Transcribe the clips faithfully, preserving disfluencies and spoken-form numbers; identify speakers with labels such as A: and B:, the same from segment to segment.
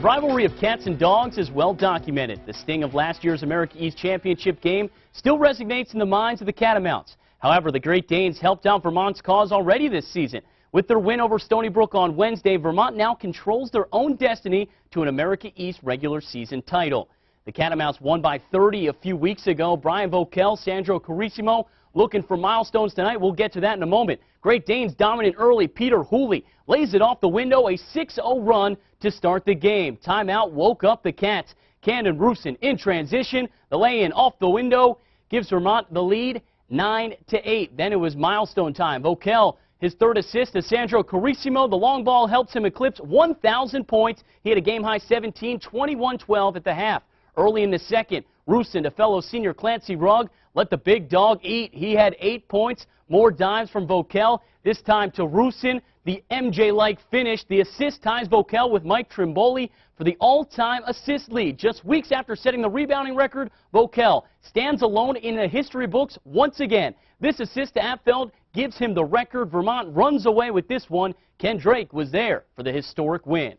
A: rivalry of cats and dogs is well documented. The sting of last year's America East Championship game still resonates in the minds of the Catamounts. However, the Great Danes helped out Vermont's cause already this season. With their win over Stony Brook on Wednesday, Vermont now controls their own destiny to an America East regular season title. The Catamounts won by thirty a few weeks ago. Brian Vokel, Sandro Carissimo looking for milestones tonight. We'll get to that in a moment. Great Danes dominant early. Peter Hooley lays it off the window, a six oh run to start the game. Timeout woke up the Cats. Camden Rusin in transition. The lay-in off the window gives Vermont the lead nine to eight. Then it was milestone time. Vokel, his third assist to Sandro Carissimo. The long ball helps him eclipse one thousand points. He had a game-high seventeen, twenty-one twelve at the half. Early in the second, Rusin to fellow senior Clancy Rugg let the big dog eat. He had eight points. More dimes from Vokel. This time to Rusin. The M J-like finish. The assist ties Vokel with Mike Trimboli for the all-time assist lead. Just weeks after setting the rebounding record, Vokel stands alone in the history books once again. This assist to Apfeld gives him the record. Vermont runs away with this one. Ken Drake was there for the historic win.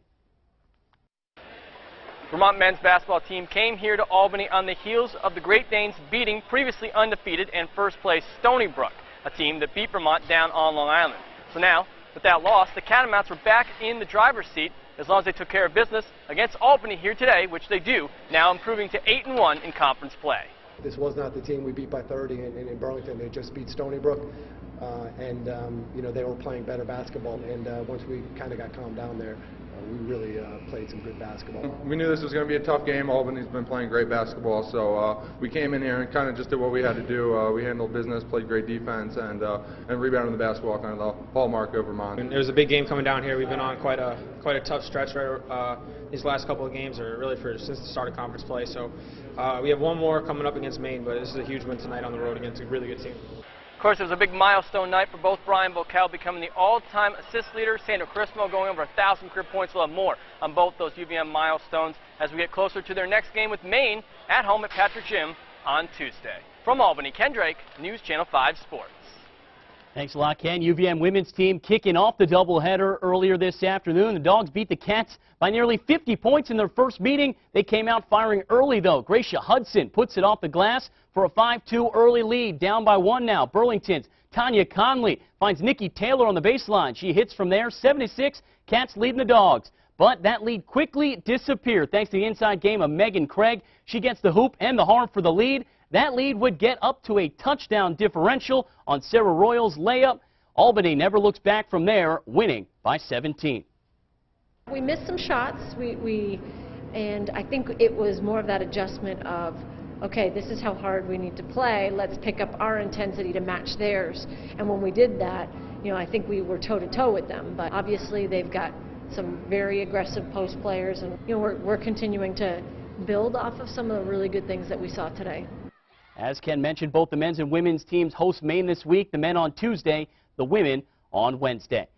B: Vermont men's basketball team came here to Albany on the heels of the Great Danes beating previously undefeated and first place Stony Brook, a team that beat Vermont down on Long Island. So now, with that loss, the Catamounts were back in the driver's seat as long as they took care of business against Albany here today, which they do, now improving to eight and one in conference play.
C: This was not the team we beat by thirty in, in, in Burlington. They just beat Stony Brook, uh, and um, you know, they were playing better basketball. And uh, once we kind of got calmed down there, uh, we really uh, played some good basketball.
D: We knew this was going to be a tough game. Albany's been playing great basketball, so uh, we came in here and kind of just did what we had to do. Uh, we handled business, played great defense, and uh, and rebounded the basketball, kind of the hallmark of Vermont.
E: And it was a big game coming down here. We've been on quite a quite a tough stretch right uh, these last couple of games, or really for since the start of conference play. So uh, we have one more coming up against Maine, but this is a huge win tonight on the road against a really good team.
B: Of course, it was a big milestone night for both Brian Vokel becoming the all-time assist leader, Sandro Carissimo going over a thousand career points. We'll have more on both those U V M milestones as we get closer to their next game with Maine at home at Patrick Gym on Tuesday. From Albany, Ken Drake, News Channel five Sports.
A: Thanks a lot, Ken. U V M women's team kicking off the doubleheader earlier this afternoon. The Dogs beat the Cats by nearly fifty points in their first meeting. They came out firing early, though. Gracia Hudson puts it off the glass for a five two early lead. Down by one now. Burlington's Tanya Conley finds Nikki Taylor on the baseline. She hits from there. seventy-six, Cats leading the Dogs. But that lead quickly disappeared thanks to the inside game of Megan Craig. She gets the hoop and the harm for the lead. That lead would get up to a touchdown differential on Sarah Royal's layup. Albany never looks back from there, winning by seventeen.
F: We missed some shots, we, we, and I think it was more of that adjustment of, okay, this is how hard we need to play. Let's pick up our intensity to match theirs. And when we did that, you know, I think we were toe-to-toe with them. But obviously they've got some very aggressive post players, and you know, we're, we're continuing to build off of some of the really good things that we saw today.
A: As Ken mentioned, both the men's and women's teams host Maine this week. The men on Tuesday, the women on Wednesday.